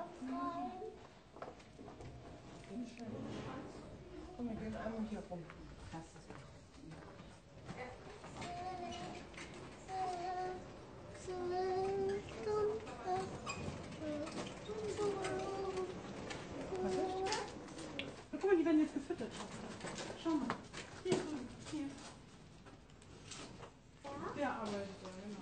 Komm, wir gehen einmal hier rum. Guck mal, die werden jetzt gefüttert. Schau mal. Hier drüben. Hier. Der arbeitet da, genau.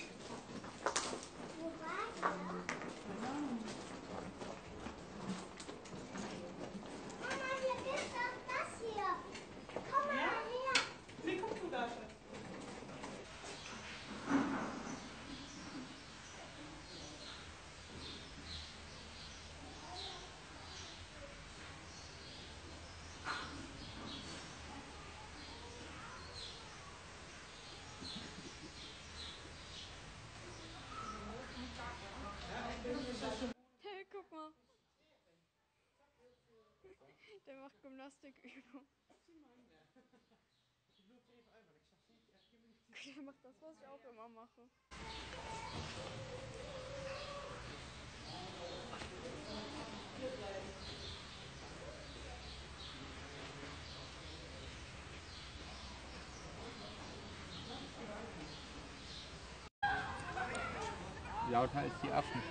Mama, hier ist doch das hier. Komm mal her. Wie guckst du da, Schatz? Hey, guck mal. Der macht Gymnastikübung. Der macht das, was ich auch immer mache. Lauter als die Affen.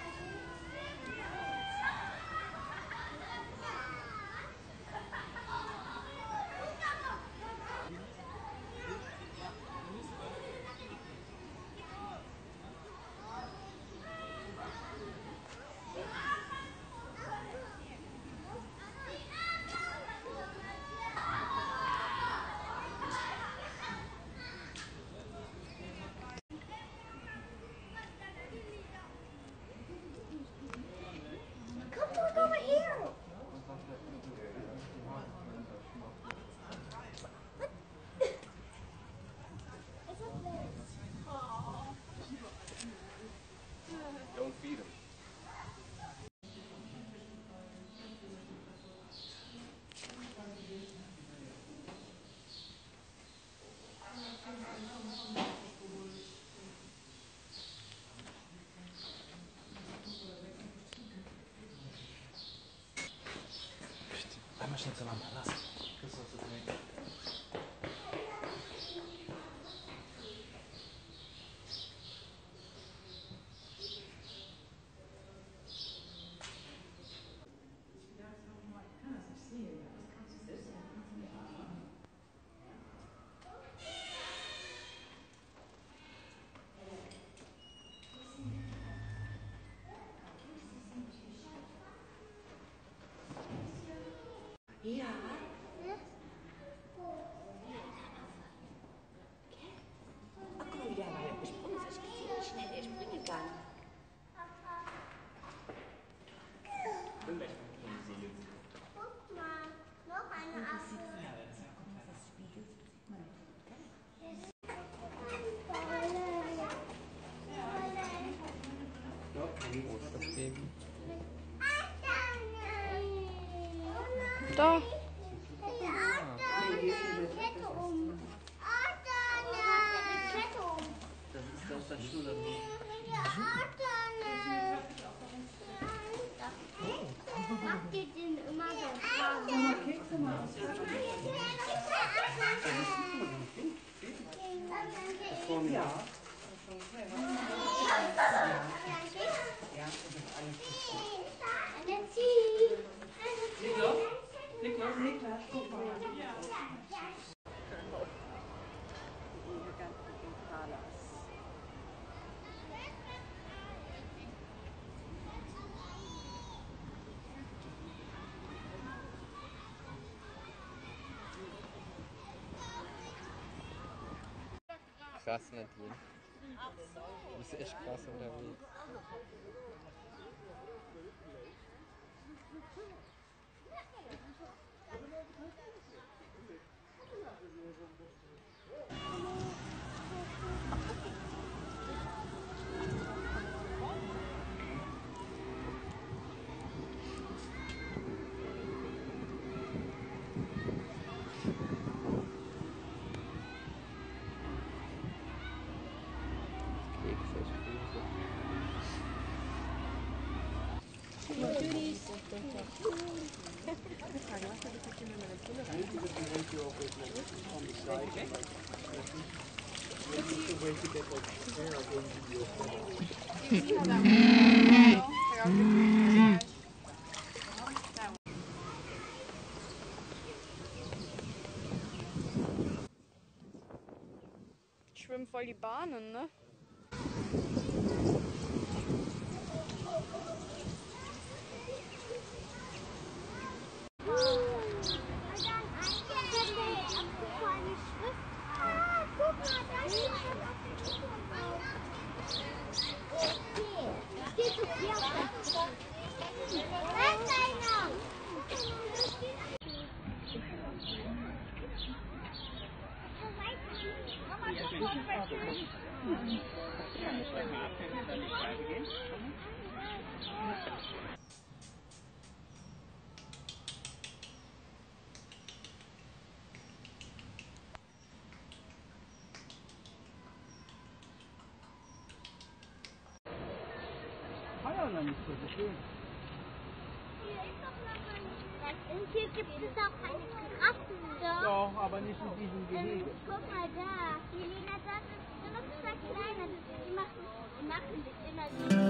Come on over here. Don't feed them. Einmal schnell zur Lampe, lass. Christoph ist weg. Ja. Ach, guck mal, wie der war gesprungen ist. Ich schnell, der springen kann. Guck mal, noch eine Affe. Wo ist das Baby? Da. Kette um. Kette um. Das ist aus der Schule. Macht ihr den immer so warm? Kekse mal aus. Ja. Niklas, guck mal. Krass, Nadine. Du bist echt krass unterwegs. Kekse, Spieße. Schwimmen voll die Bahnen, ne? Hier gibt es auch eine Krabben. Doch, aber nicht in diesem Gehege. Guck mal da. Jelena, das ist noch zwei kleine. Die machen das immer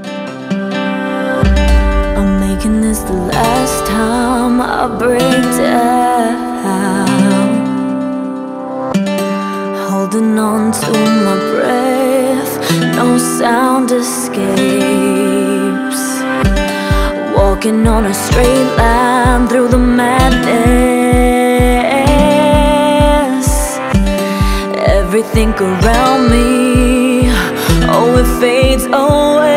so. I'm making this the last time I break down, holding on to my breath, no sound escapes, walking on a straight line through the madness. Everything around me, oh, it fades away.